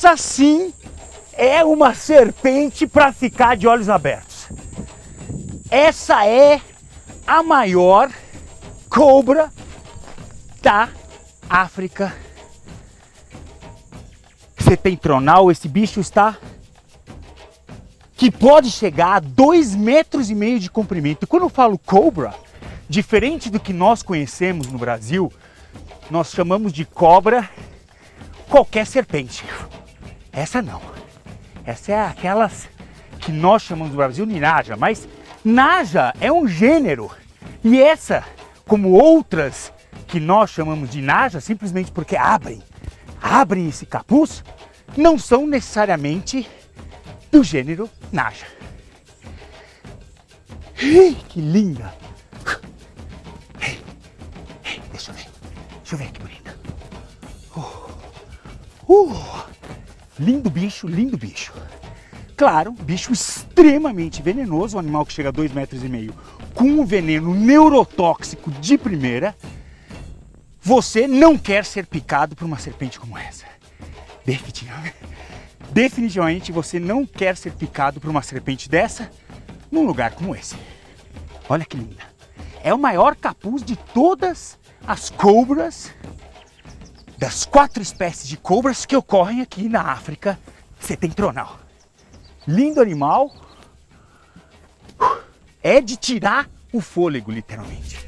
Essa sim é uma serpente para ficar de olhos abertos. Essa é a maior cobra da África setentrional. Esse bicho está que pode chegar a 2,5 metros de comprimento. E quando eu falo cobra, diferente do que nós conhecemos no Brasil, nós chamamos de cobra qualquer serpente. Essa não. Essa é aquelas que nós chamamos no Brasil de naja, mas naja é um gênero. E essa, como outras que nós chamamos de naja, simplesmente porque abrem esse capuz, não são necessariamente do gênero naja. Que linda! Deixa eu ver que bonita. Lindo bicho, lindo bicho. Claro, bicho extremamente venenoso, um animal que chega a 2,5 metros, com um veneno neurotóxico de primeira. Você não quer ser picado por uma serpente como essa. Definitivamente você não quer ser picado por uma serpente dessa num lugar como esse. Olha que linda. É o maior capuz de todas as cobras, das 4 espécies de cobras que ocorrem aqui na África setentrional. Lindo animal. É de tirar o fôlego, literalmente.